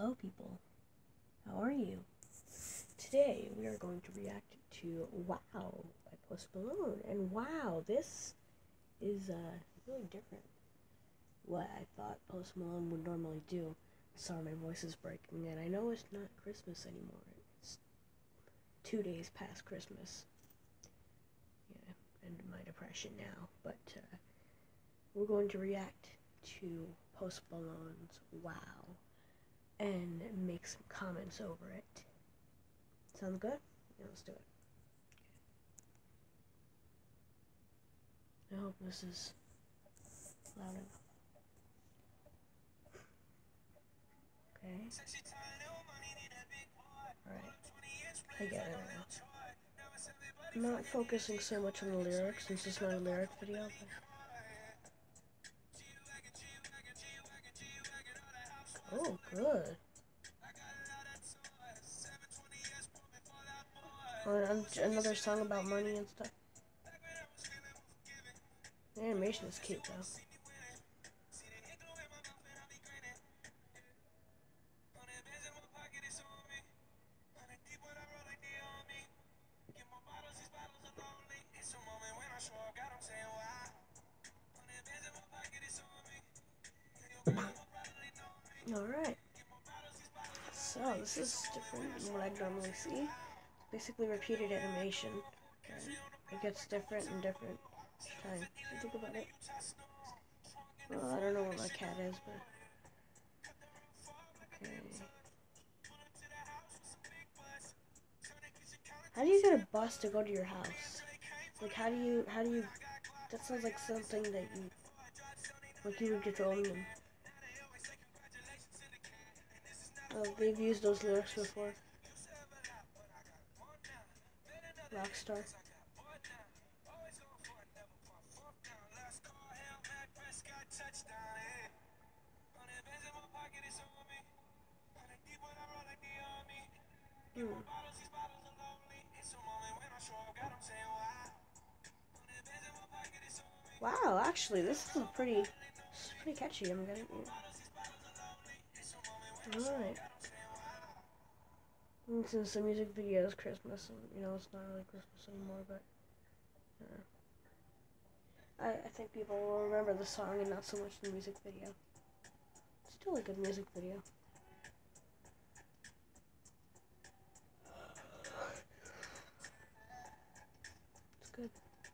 Hello people, how are you? Today we are going to react to Wow by Post Malone, and wow, this is really different what I thought Post Malone would normally do. Sorry, my voice is breaking, and I know it's not Christmas anymore. It's 2 days past Christmas. Yeah, and my depression now, but we're going to react to Post Malone's Wow and make some comments over it. Sounds good? Yeah, let's do it. I hope this is loud enough. Okay. Alright. I get it now. I'm not focusing so much on the lyrics since it's not a lyric video, but... Oh, good. Oh, another song about money and stuff. The animation is cute, though. Alright. So, this is different than what I normally see. It's basically repeated animation. It gets different and different each time. You think about it. Well, I don't know what my cat is, but... Okay. How do you get a bus to go to your house? Like, how do you... That sounds like something that you would get to own them. Oh, they've used those lyrics before. Rockstar. Wow, actually, this is pretty catchy. I'm getting it. Alright. Since the music video is Christmas, and, it's not really Christmas anymore, but I think people will remember the song and not so much the music video. Still a good music video. It's good.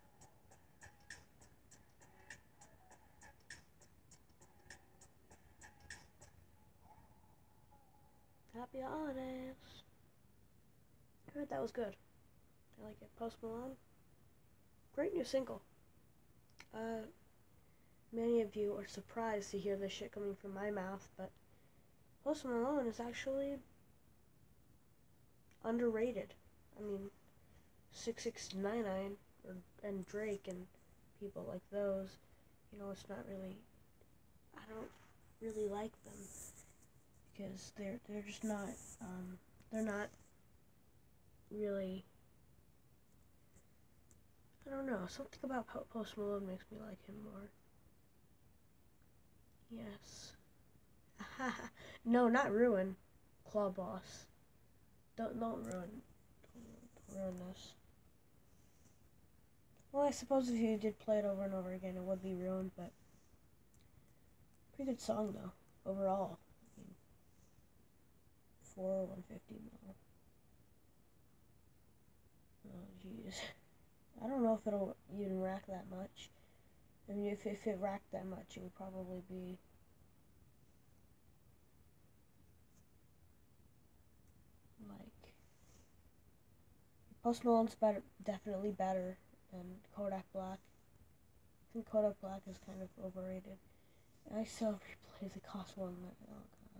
Happy holidays. I heard that was good. I like it. Post Malone. Great new single. Many of you are surprised to hear this shit coming from my mouth, but Post Malone is actually underrated. I mean, 6ix9ine and Drake and people like those, it's not really, I don't really like them because they're just not, they're not really, I don't know, something about Post Malone makes me like him more. Yes. No, not ruin. Claw Boss. Don't ruin this. Well, I suppose if you did play it over and over again, it would be ruined, but pretty good song though, overall. I mean, 150 mil. Oh, jeez. I don't know if it'll even rack that much. I mean, if it racked that much, it would probably be like Post Malone's definitely better than Kodak Black. I think Kodak Black is kind of overrated. I still replay the cost one. Oh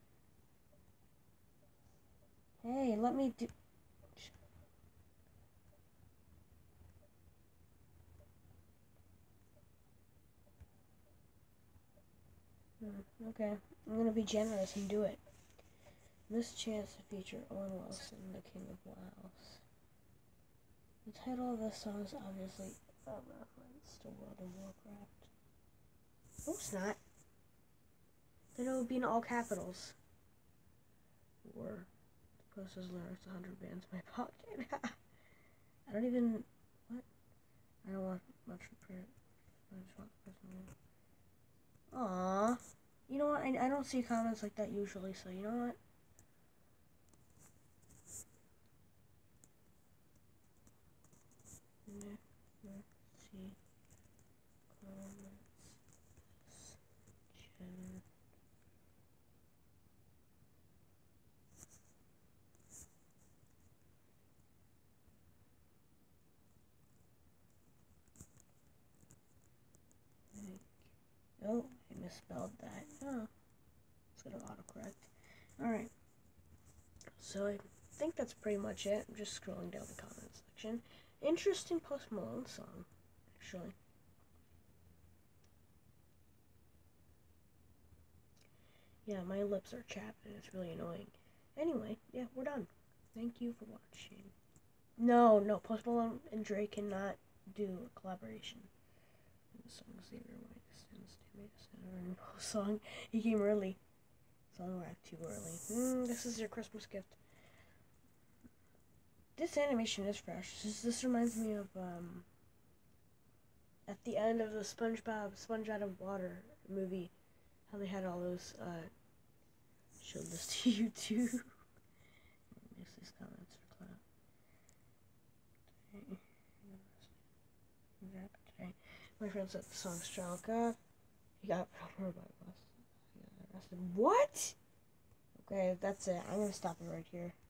god. Hey, let me do. Okay, I'm gonna be generous and do it. This chance to feature Owen Wilson, the King of Wows. The title of this song is obviously a reference to World of Warcraft. No, it's not. Then it would be in all capitals. or post those lyrics 100 bands in my pocket. I don't even, what? I don't want much for prayer. I just want the person to. Aww. You know what? I don't see comments like that usually, so you know what? Never see comments. Channel. Oh, I misspelled that. Oh, it's gonna autocorrect. Alright. So I think that's pretty much it. I'm just scrolling down the comments section. Interesting Post Malone song, actually. Yeah, my lips are chapped and it's really annoying. Anyway, yeah, we're done. Thank you for watching. No, Post Malone and Drake cannot do a collaboration. The song Xavier White song. He came early. Song arrived too early. This is your Christmas gift. This animation is fresh. This reminds me of at the end of the SpongeBob Sponge Out of Water movie, how they had all those showed this to you too. Miss these comments for clout. Today. My friend said the song's Child God. He got by bus. He got arrested. What? Okay, that's it. I'm gonna stop it right here.